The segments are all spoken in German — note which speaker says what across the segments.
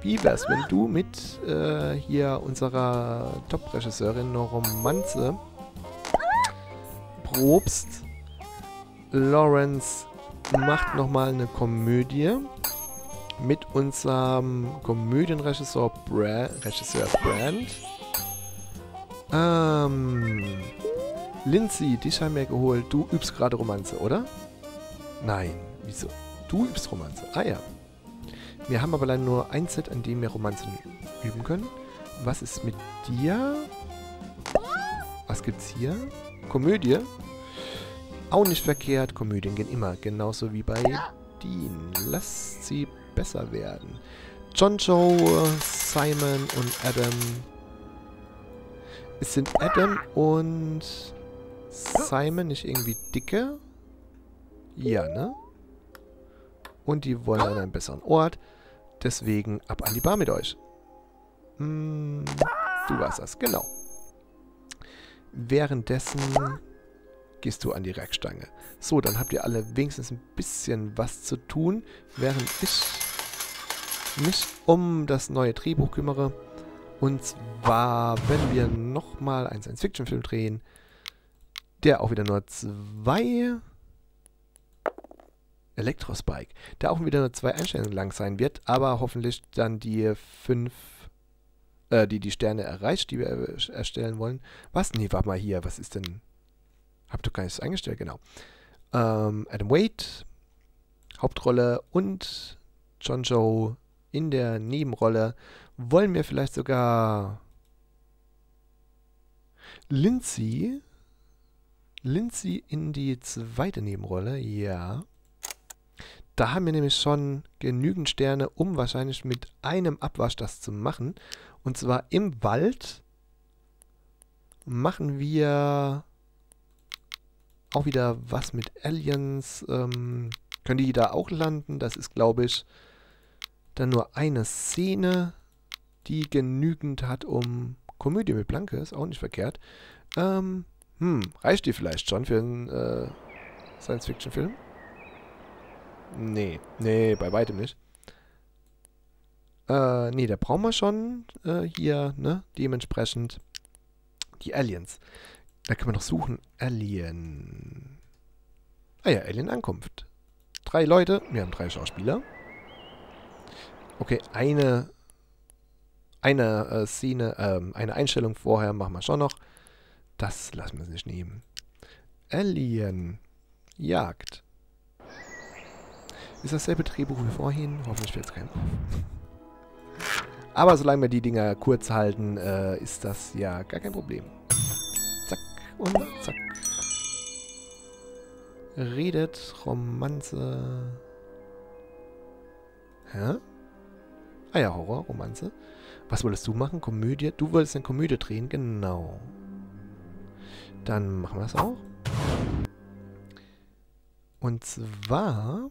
Speaker 1: Wie wär's, wenn du mit hier unserer Top-Regisseurin Romanze probst? Lawrence macht nochmal eine Komödie mit unserem Komödienregisseur Brand. Lindsay, dich haben wir geholt. Du übst gerade Romanze, oder? Nein, wieso? Du übst Romanze. Ah ja. Wir haben aber leider nur ein Set, an dem wir Romanzen üben können. Was ist mit dir? Was gibt's hier? Komödie? Auch nicht verkehrt. Komödien gehen immer. Genauso wie bei Dean. Lasst sie besser werden. John Joe, Simon und Adam. Es sind Adam und Simon nicht irgendwie dicke? Ja, ne? Und die wollen an einem besseren Ort. Deswegen ab an die Bar mit euch. Du warst das, genau. Währenddessen gehst du an die Rackstange. So, dann habt ihr alle wenigstens ein bisschen was zu tun, während ich mich um das neue Drehbuch kümmere. Und zwar, wenn wir nochmal einen Science-Fiction-Film drehen, der auch wieder nur 2... Elektrospike, der auch wieder nur 2 Einstellungen lang sein wird, aber hoffentlich dann die 5, die Sterne erreicht, die wir erstellen wollen. Was? Nee, warte mal hier, was ist denn? Habt ihr gar nichts eingestellt, genau. Adam Wade, Hauptrolle und John Joe in der Nebenrolle. Wollen wir vielleicht sogar Lindsay in die zweite Nebenrolle? Ja. Da haben wir nämlich schon genügend Sterne, um wahrscheinlich mit einem Abwasch das zu machen. Und zwar im Wald machen wir auch wieder was mit Aliens. Können die da auch landen? Das ist, glaube ich, dann nur eine Szene, die genügend hat, um Komödie mit Blanke. Ist auch nicht verkehrt. Reicht die vielleicht schon für einen Science-Fiction-Film? Nee, bei weitem nicht. Nee, da brauchen wir schon hier, ne, dementsprechend die Aliens. Da können wir noch suchen. Alien. Ah ja, Alien-Ankunft. 3 Leute, wir haben 3 Schauspieler. Okay, eine Szene, eine Einstellung vorher machen wir schon noch. Das lassen wir uns nicht nehmen. Alien. Jagd. Ist dasselbe Drehbuch wie vorhin. Hoffentlich fällt es keinem auf. Aber solange wir die Dinger kurz halten, ist das ja gar kein Problem. Zack und zack. Redet, Romanze. Hä? Ah ja, Horror, Romanze. Was wolltest du machen? Komödie? Du wolltest eine Komödie drehen? Genau. Dann machen wir das auch. Und zwar...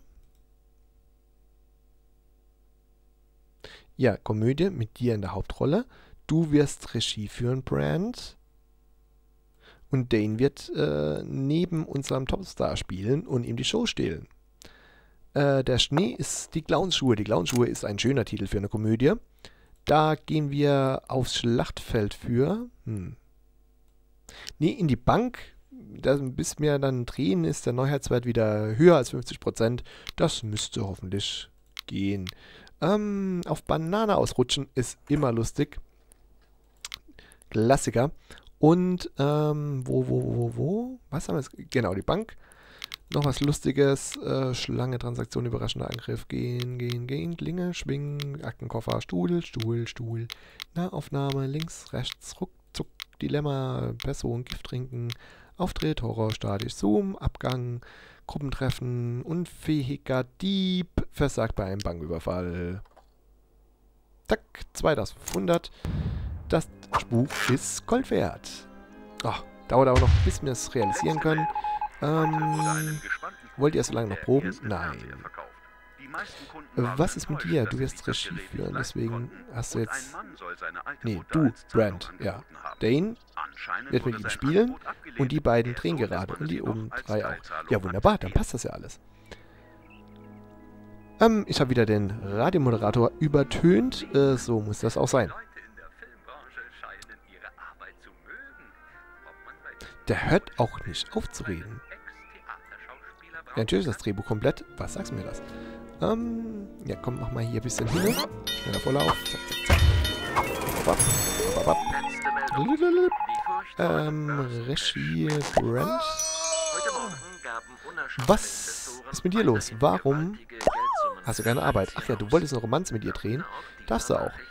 Speaker 1: Ja, Komödie mit dir in der Hauptrolle. Du wirst Regie führen, Brand. Und Dane wird neben unserem Topstar spielen und ihm die Show stehlen. Der Schnee ist die Clownschuhe. Die Clownschuhe ist ein schöner Titel für eine Komödie. Da gehen wir aufs Schlachtfeld für. Nee, in die Bank. Bis wir dann drehen, ist der Neuheitswert wieder höher als 50%. Das müsste hoffentlich gehen. Auf Banane ausrutschen ist immer lustig. Klassiker. Und, wo? Was haben wir jetzt? Genau, die Bank. Noch was Lustiges. Schlange, Transaktion, überraschender Angriff. Gehen. Klinge, schwingen, Aktenkoffer, Stuhl. Nahaufnahme, links, rechts, ruckzuck, Dilemma, Person, Gift trinken, Auftritt, Horror, statisch, Zoom, Abgang, Gruppentreffen, unfähiger Dieb, versagt bei einem Banküberfall. Zack, 2500. Das Buch ist Gold wert. Oh, dauert aber noch, bis wir es realisieren können. Wollt ihr so lange noch proben? Nein. Was ist mit dir? Du wirst Regie führen, deswegen hast du jetzt... Nee, du, Brand, ja. Dane wird mit ihm spielen und die beiden drehen gerade und die oben 3 auch. Ja, wunderbar, dann passt das ja alles. Ich habe wieder den Radiomoderator übertönt. So muss das auch sein. Der hört auch nicht auf zu reden. Ja, natürlich ist das Drehbuch komplett. Was sagst du mir das? Ja, komm, mach mal hier ein bisschen hin. Schneller Vorlauf. Zack, zack, zack. Regie Grant. Was ist mit dir los? Warum hast du keine Arbeit? Ach ja, du wolltest eine Romanze mit ihr drehen. Darfst du auch.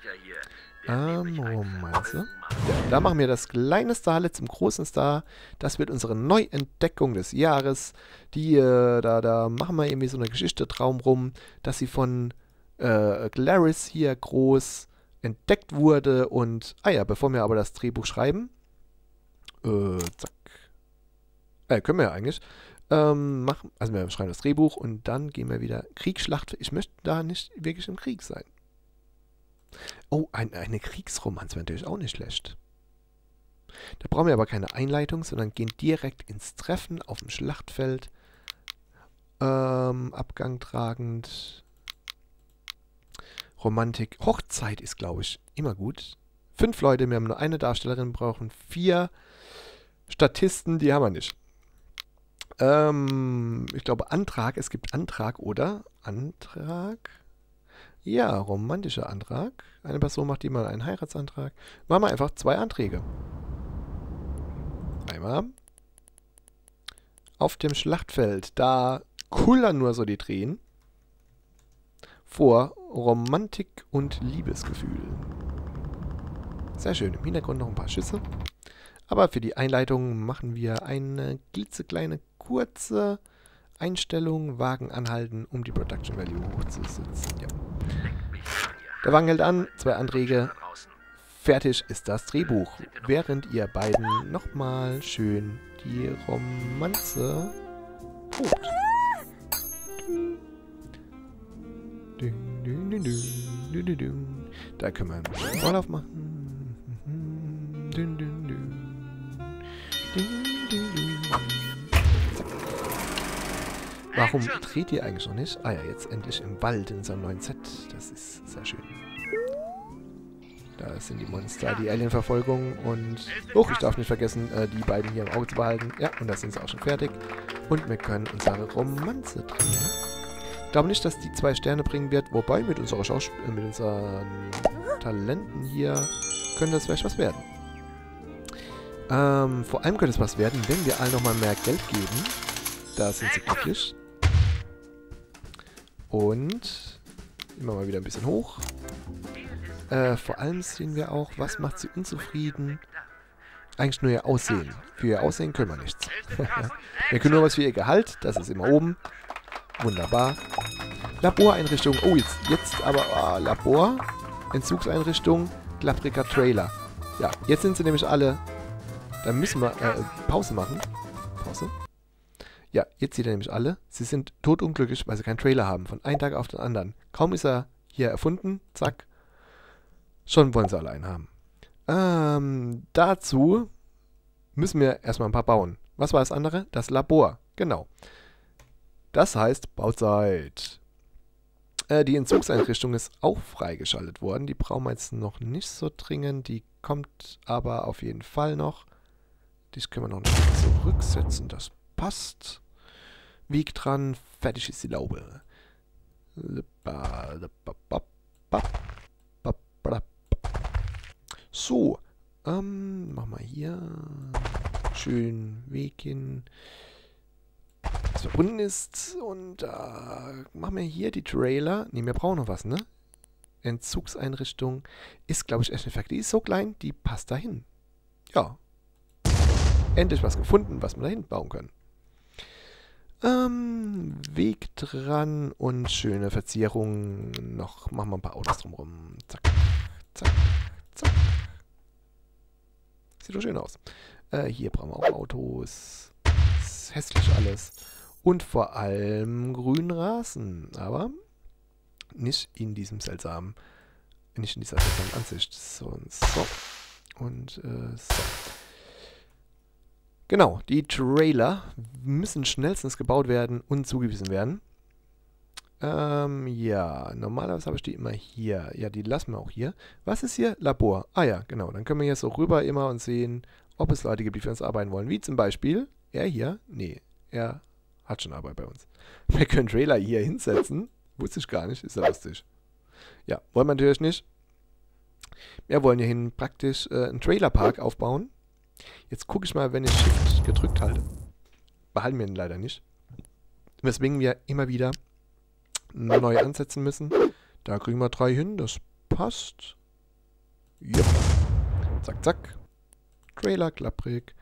Speaker 1: Romanze. Ja, da machen wir das kleine Starlet zum großen Star. Das wird unsere Neuentdeckung des Jahres. Da machen wir irgendwie so eine Geschichte Traum rum, dass sie von Glarys hier groß entdeckt wurde. Und, ja, bevor wir aber das Drehbuch schreiben, zack. Können wir ja eigentlich. Also wir schreiben das Drehbuch und dann gehen wir wieder Kriegsschlacht. Ich möchte da nicht wirklich im Krieg sein. Oh, eine Kriegsromanze wäre natürlich auch nicht schlecht. Da brauchen wir aber keine Einleitung, sondern gehen direkt ins Treffen auf dem Schlachtfeld. Abgang tragend. Romantik. Hochzeit ist, glaube ich, immer gut. 5 Leute, wir haben nur eine Darstellerin, brauchen 4 Statisten, die haben wir nicht. Ich glaube Antrag, es gibt Antrag, oder? Antrag? Ja, romantischer Antrag. Eine Person macht jemand einen Heiratsantrag. Machen wir einfach 2 Anträge. Einmal. Auf dem Schlachtfeld, da kullern nur so die Tränen. Vor Romantik und Liebesgefühl. Sehr schön. Im Hintergrund noch ein paar Schüsse. Aber für die Einleitung machen wir eine klitzekleine, kurze Einstellung. Wagen anhalten, um die Production Value hochzusetzen. Ja. Der Wagen hält an. 2 Anträge. Fertig ist das Drehbuch. Während ihr beiden nochmal schön die Romanze probt. Da können wir einen Vorlauf machen. Warum dreht ihr eigentlich noch nicht? Ah ja, jetzt endlich im Wald in unserem neuen Set. Das ist sehr schön. Da sind die Monster, die Alien-Verfolgung und... Oh, ich darf nicht vergessen, die beiden hier im Auge zu behalten. Ja, und da sind sie auch schon fertig. Und wir können unsere Romanze drehen. Ich glaube nicht, dass die 2 Sterne bringen wird, wobei mit unseren Talenten hier könnte das vielleicht was werden. Vor allem könnte es was werden, wenn wir allen nochmal mehr Geld geben. Da sind sie glücklich. Und immer mal wieder ein bisschen hoch. Vor allem sehen wir auch, was macht sie unzufrieden. Eigentlich nur ihr Aussehen. Für ihr Aussehen können wir nichts. Wir können nur was für ihr Gehalt. Das ist immer oben. Wunderbar. Laboreinrichtung. Oh, jetzt aber Labor. Entzugseinrichtung. Klappriger Trailer. Ja, jetzt sind sie nämlich alle... Dann müssen wir Pause machen. Pause. Ja, jetzt seht ihr nämlich alle. Sie sind totunglücklich, weil sie keinen Trailer haben. Von einem Tag auf den anderen. Kaum ist er hier erfunden. Zack. Schon wollen sie alle einen haben. Dazu müssen wir erstmal ein paar bauen. Was war das andere? Das Labor. Genau. Das heißt Bauzeit. Die Entzugseinrichtung ist auch freigeschaltet worden. Die brauchen wir jetzt noch nicht so dringend. Die kommt aber auf jeden Fall noch. Das können wir noch nicht zurücksetzen. Das passt. Weg dran. Fertig ist die Laube. So. Machen wir hier. Schön Weg hin. Das verbunden ist. Und machen wir hier die Trailer. Ne, wir brauchen noch was, ne? Entzugseinrichtung ist, glaube ich, echt nicht fertig. Die ist so klein, die passt dahin. Ja. Endlich was gefunden, was wir dahin bauen können. Weg dran und schöne Verzierungen. Noch machen wir ein paar Autos drumherum. Zack, zack, zack. Sieht doch schön aus. Hier brauchen wir auch Autos. Ist hässlich alles. Und vor allem grünen Rasen. Aber nicht in diesem seltsamen, nicht in dieser seltsamen Ansicht. So und so. Und so. Genau, die Trailer müssen schnellstens gebaut werden und zugewiesen werden. Ja, normalerweise habe ich die immer hier. Ja, die lassen wir auch hier. Was ist hier? Labor. Ah ja, genau. Dann können wir hier so rüber immer und sehen, ob es Leute gibt, die für uns arbeiten wollen. Wie zum Beispiel er hier. Nee, er hat schon Arbeit bei uns. Wir können Trailer hier hinsetzen. Wusste ich gar nicht. Ist ja lustig. Ja, wollen wir natürlich nicht. Wir wollen hierhin praktisch einen Trailerpark aufbauen. Jetzt gucke ich mal, wenn ich Shift gedrückt halte. Behalten wir ihn leider nicht. Weswegen wir immer wieder neu ansetzen müssen. Da kriegen wir 3 hin. Das passt. Ja. Zack, zack. Trailer, klapprig.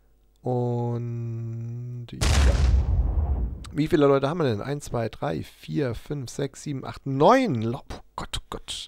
Speaker 1: Und ja. Wie viele Leute haben wir denn? 1, 2, 3, 4, 5, 6, 7, 8, 9. Oh Gott, oh Gott.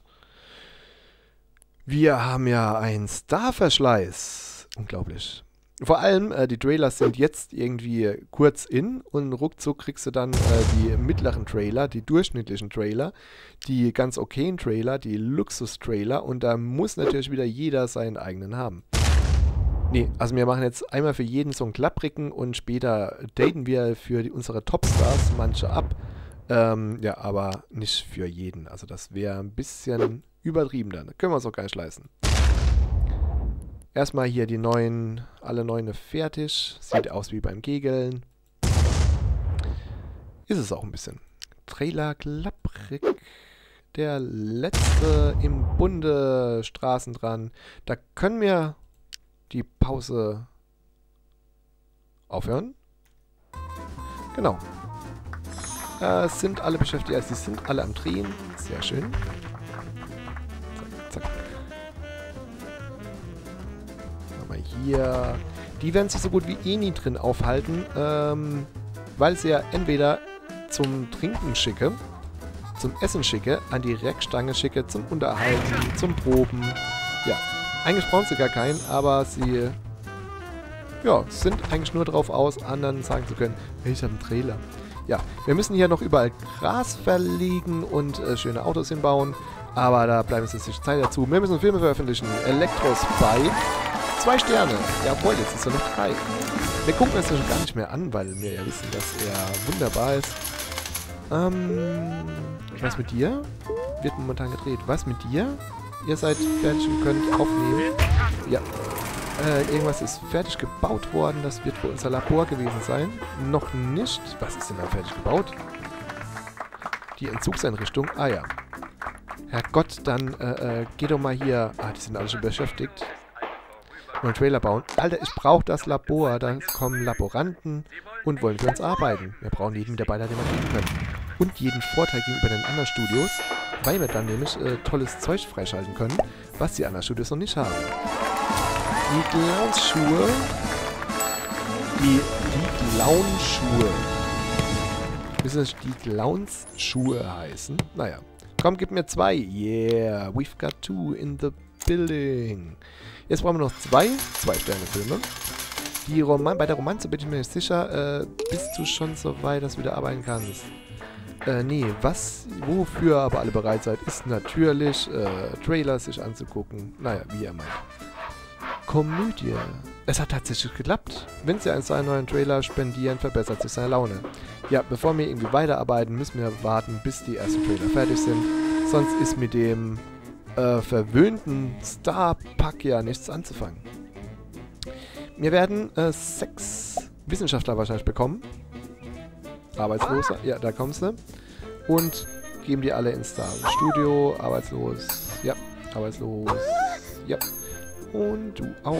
Speaker 1: Wir haben ja einen Starverschleiß. Unglaublich. Vor allem, die Trailers sind jetzt irgendwie kurz in und ruckzuck kriegst du dann die mittleren Trailer, die durchschnittlichen Trailer, die ganz okayen Trailer, die Luxus-Trailer und da muss natürlich wieder jeder seinen eigenen haben. Nee, also wir machen jetzt einmal für jeden so einen klapprigen und später daten wir für unsere Topstars manche ab. Ja, aber nicht für jeden. Also das wäre ein bisschen übertrieben dann. Können wir uns auch gar nicht leisten. Erstmal hier die neuen, alle 9 fertig. Sieht aus wie beim Kegeln. Ist es auch ein bisschen. Trailer klapprig. Der letzte im Bunde, Straßen dran. Da können wir die Pause aufhören. Genau. Sind alle beschäftigt, also sie sind alle am Drehen. Sehr schön. Zack, zack. Hier. Die werden sich so gut wie eh nie drin aufhalten, weil sie ja entweder zum Trinken schicke, zum Essen schicke, an die Reckstange schicke, zum Unterhalten, zum Proben. Ja, eigentlich brauchen sie gar keinen, aber sie ja, sind eigentlich nur darauf aus, anderen sagen zu können, hey, ich habe einen Trailer. Ja, wir müssen hier noch überall Gras verlegen und schöne Autos hinbauen, aber da bleiben uns jetzt nicht Zeit dazu. Wir müssen Filme veröffentlichen. Electrospy. 2 Sterne. Jawohl, jetzt ist er noch 3. Wir gucken uns das schon gar nicht mehr an, weil wir ja wissen, dass er wunderbar ist. Was mit dir? Wird momentan gedreht. Was mit dir? Ihr seid fertig und könnt aufnehmen. Ja. Irgendwas ist fertig gebaut worden. Das wird wohl unser Labor gewesen sein. Noch nicht. Was ist denn da fertig gebaut? Die Entzugseinrichtung. Ah ja. Herrgott, dann geh doch mal hier. Ah, die sind alle schon beschäftigt. Und einen Trailer bauen. Alter, ich brauche das Labor. Da kommen Laboranten und wollen für uns arbeiten. Wir brauchen jeden Mitarbeiter, den wir kriegen können. Und jeden Vorteil gegenüber den anderen Studios, weil wir dann nämlich tolles Zeug freischalten können, was die anderen Studios noch nicht haben. Die Clownsschuhe. Die Clownschuhe. Müssen das die Clownsschuhe heißen? Naja. Komm, gib mir 2. Yeah, we've got 2 in the building. Jetzt brauchen wir noch 2 Sterne-Filme. Bei der Romanze bin ich mir nicht sicher. Bist du schon so weit, dass du wieder arbeiten kannst? Nee, wofür aber alle bereit seid, ist natürlich Trailers sich anzugucken. Naja, wie ihr meint. Komödie. Es hat tatsächlich geklappt. Wenn Sie einen seinen neuen Trailer spendieren, verbessert sich seine Laune. Ja, bevor wir irgendwie weiterarbeiten, müssen wir warten, bis die ersten Trailer fertig sind. Sonst ist mit dem verwöhnten Star-Pack ja nichts anzufangen. Wir werden 6 Wissenschaftler wahrscheinlich bekommen. Arbeitslose. Ja, da kommst du. Und geben die alle ins Star-Studio. Arbeitslos. Ja, arbeitslos. Ja. Und du auch.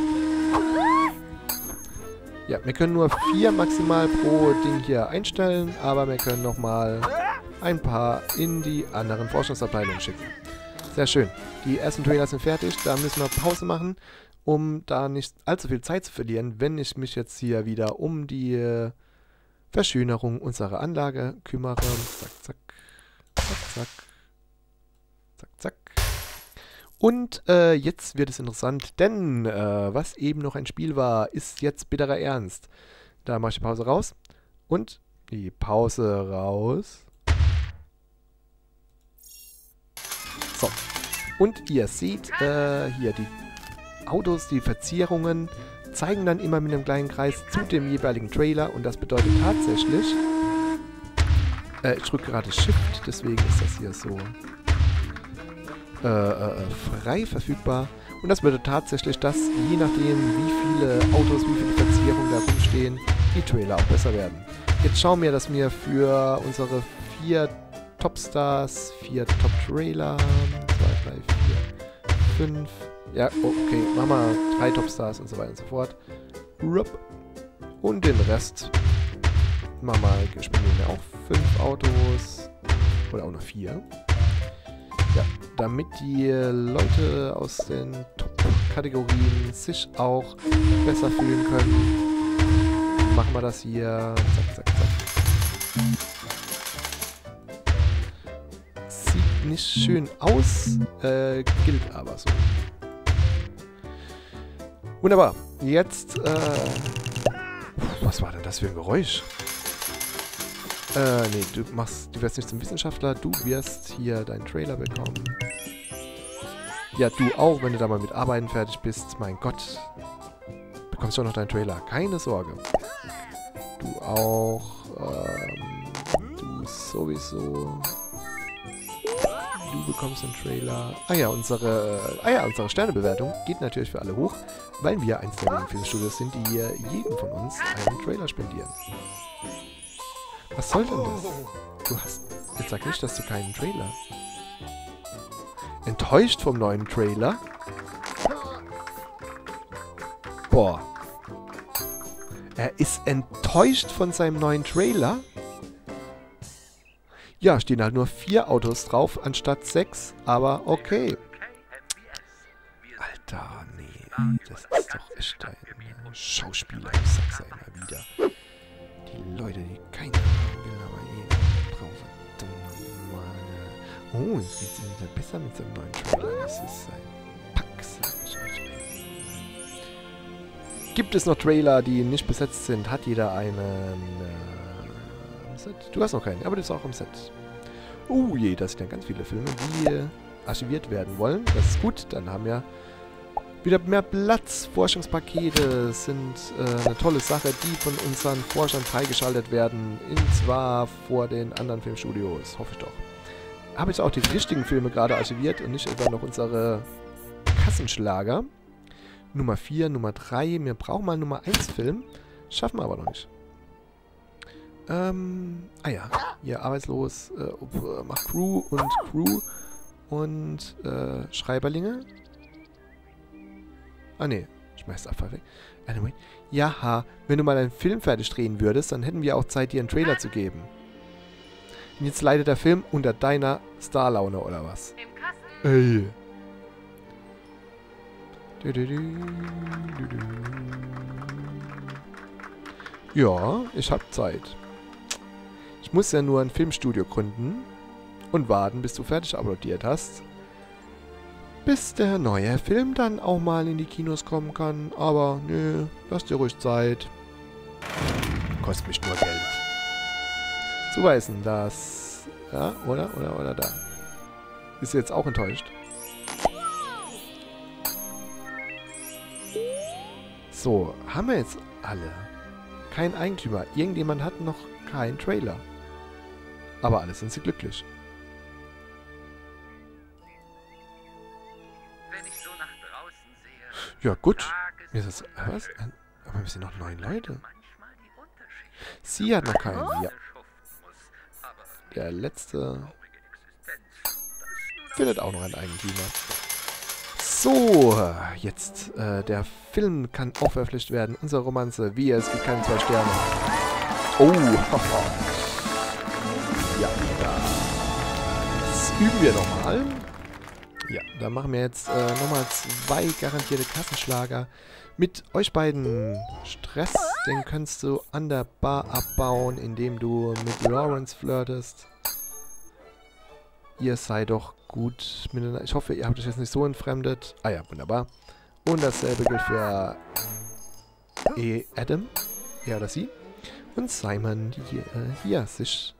Speaker 1: Ja, wir können nur 4 maximal pro Ding hier einstellen, aber wir können nochmal ein paar in die anderen Forschungsabteilungen schicken. Sehr schön. Die ersten Trailer sind fertig, da müssen wir Pause machen, um da nicht allzu viel Zeit zu verlieren, wenn ich mich jetzt hier wieder um die Verschönerung unserer Anlage kümmere. Zack, zack, zack, zack, zack, zack. Und jetzt wird es interessant, denn was eben noch ein Spiel war, ist jetzt bitterer Ernst. Da mache ich die Pause raus und die Pause raus. So. Und ihr seht hier die Autos, die Verzierungen zeigen dann immer mit einem kleinen Kreis zu dem jeweiligen Trailer und das bedeutet tatsächlich, Ich drücke gerade Shift, deswegen ist das hier so frei verfügbar. Und das bedeutet tatsächlich, dass je nachdem, wie viele Autos, wie viele Verzierungen da rumstehen, die Trailer auch besser werden. Jetzt schauen wir, dass wir für unsere 4 Topstars 4 Top-Trailer haben. 2, 3, 4, 5. Ja, okay, machen wir 3 Topstars und so weiter und so fort. Und den Rest machen wir, spielen wir auch 5 Autos. Oder auch noch 4. Ja, damit die Leute aus den Top-Kategorien sich auch besser fühlen können, machen wir das hier. Zack, zack, zack. Sieht nicht schön aus, gilt aber so. Wunderbar. Jetzt, was war denn das für ein Geräusch? Nee, du wirst nicht zum Wissenschaftler, du wirst hier deinen Trailer bekommen. Ja, du auch, wenn du da mal mit Arbeiten fertig bist. Mein Gott. Bekommst du auch noch deinen Trailer. Keine Sorge. Du auch, du sowieso. Du bekommst einen Trailer. Unsere Sternebewertung geht natürlich für alle hoch, weil wir eins der wenigen Filmstudios sind, die jedem von uns einen Trailer spendieren. Was soll denn das? Du hast... Jetzt sag nicht, dass du keinen Trailer... Enttäuscht vom neuen Trailer? Boah. Er ist enttäuscht von seinem neuen Trailer? Ja, stehen halt nur 4 Autos drauf, anstatt 6, aber okay. Alter, nee, das ist doch echt ein Schauspieler, ich sag's ja immer wieder. Die Leute, die keiner haben will, aber jeder braucht. Oh, jetzt geht's ihm wieder besser mit seinem neuen Trailer. Das ist ein Pack, sag ich euch. Gibt es noch Trailer, die nicht besetzt sind? Hat jeder einen Set? Du hast noch keinen, aber du bist auch im Set. Oh je, das sind ja ganz viele Filme, die archiviert werden wollen. Das ist gut, dann haben wir wieder mehr Platz. Forschungspakete sind eine tolle Sache, die von unseren Forschern freigeschaltet werden. Und zwar vor den anderen Filmstudios. Hoffe ich doch. Habe ich auch die richtigen Filme gerade archiviert und nicht etwa noch unsere Kassenschlager. Nummer 4, Nummer 3. Wir brauchen mal Nummer 1 Film. Schaffen wir aber noch nicht. Ja. Hier arbeitslos. Macht Crew und Schreiberlinge. Ah, ne. Schmeißt Abfall weg. Anyway. Jaha, wenn du mal einen Film fertig drehen würdest, dann hätten wir auch Zeit, dir einen Trailer zu geben. Und jetzt leidet der Film unter deiner Starlaune, oder was? Ey. Ja, ich hab Zeit. Ich muss ja nur ein Filmstudio gründen und warten, bis du fertig uploadiert hast. Bis der neue Film dann auch mal in die Kinos kommen kann. Aber nö, lass dir ruhig Zeit. Kostet mich nur Geld. So weißen das. Ja, oder da. Ist jetzt auch enttäuscht. So, haben wir jetzt alle. Kein Eigentümer. Irgendjemand hat noch keinen Trailer. Aber alle sind sie glücklich.
Speaker 2: Wenn ich so nach draußen sehe,
Speaker 1: Ja, gut. Mir ist das, was? Aber wir sind noch 9 Leute. Sie hat noch keinen. Ja. Der letzte findet auch noch einen Eigentümer. So, jetzt, der Film kann auch veröffentlicht werden. Unsere Romanze, wie es gibt keine 2 Sterne. Oh, ja, das üben wir nochmal. Ja, dann machen wir jetzt nochmal 2 garantierte Kassenschlager. Mit euch beiden Stress, den kannst du an der Bar abbauen, indem du mit Lawrence flirtest. Ihr seid doch gut miteinander. Ich hoffe, ihr habt euch jetzt nicht so entfremdet. Ah ja, wunderbar. Und dasselbe gilt für Adam. Er oder sie. Und Simon, die hier sich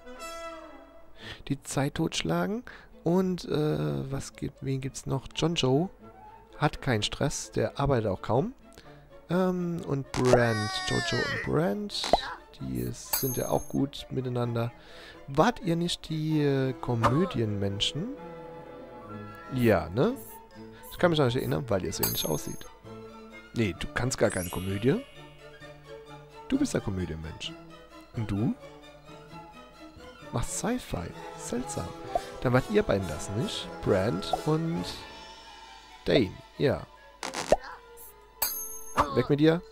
Speaker 1: die Zeit totschlagen. Und wen gibt's noch? John Joe hat keinen Stress, der arbeitet auch kaum. Und Brand, Jojo und Brand, Die sind ja auch gut miteinander. Wart ihr nicht die Komödienmenschen? Ja, ne? Ich kann mich noch nicht erinnern, weil ihr so ähnlich aussieht. Nee, du kannst gar keine Komödie. Du bist der Komödienmensch. Und du? Machst Sci-Fi. Seltsam. Dann wart ihr beiden das nicht. Brand und Dane. Ja. Weg mit dir.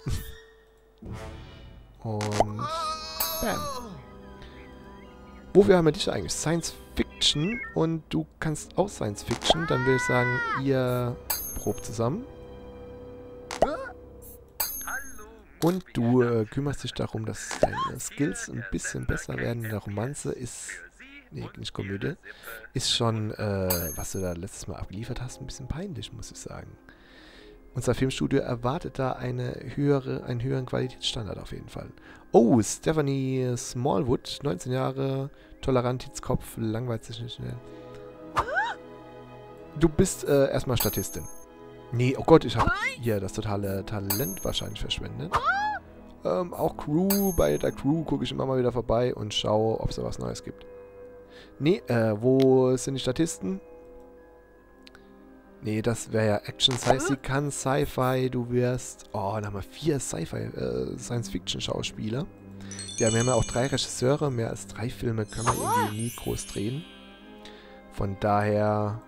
Speaker 1: Und bam. Wofür haben wir dich eigentlich? Science Fiction und du kannst auch Science Fiction. Dann würde ich sagen, ihr probt zusammen. Und du kümmerst dich darum, dass deine Skills ein bisschen besser werden. In der Romanze ist, nee, nicht Komödie, ist schon, was du da letztes Mal abgeliefert hast, ein bisschen peinlich, muss ich sagen. Unser Filmstudio erwartet da einen höheren Qualitätsstandard auf jeden Fall. Oh, Stephanie Smallwood, 19 Jahre, tolerant, Hitzkopf, langweilt sich nicht schnell. Du bist erstmal Statistin. Nee, oh Gott, ich habe hier das totale Talent wahrscheinlich verschwendet. Auch Crew, bei der Crew gucke ich immer mal wieder vorbei und schaue, ob es da was Neues gibt. Nee, wo sind die Statisten? Nee, das wäre ja Action. Das heißt, sie kann Sci-Fi, du wirst... Oh, dann haben wir 4 Sci-Fi, Science-Fiction-Schauspieler. Ja, wir haben ja auch 3 Regisseure. Mehr als 3 Filme können wir irgendwie nie groß drehen. Von daher...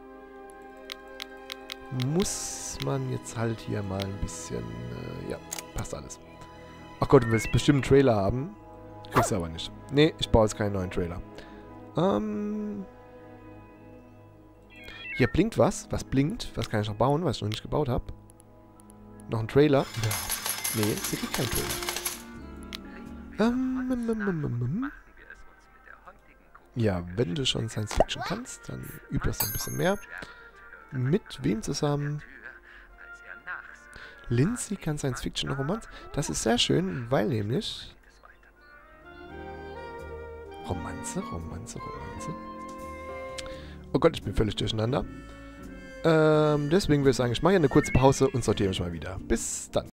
Speaker 1: muss man jetzt halt hier mal ein bisschen... ja, passt alles. Ach Gott, du willst bestimmt einen Trailer haben. Kriegst du aber nicht. Nee, ich baue jetzt keinen neuen Trailer. Hier blinkt was. Was blinkt? Was kann ich noch bauen, was ich noch nicht gebaut habe? Noch ein Trailer? Ja. Nee, sie kriegt keinen Trailer. Ja, wenn du schon Science Fiction kannst, dann üb das noch ein bisschen mehr. Mit wem zusammen? Lindsay kann Science Fiction und Romanze. Das ist sehr schön, weil nämlich... Romanze. Oh Gott, ich bin völlig durcheinander. Deswegen würde ich sagen, ich mache hier eine kurze Pause und sortiere mich mal wieder. Bis dann.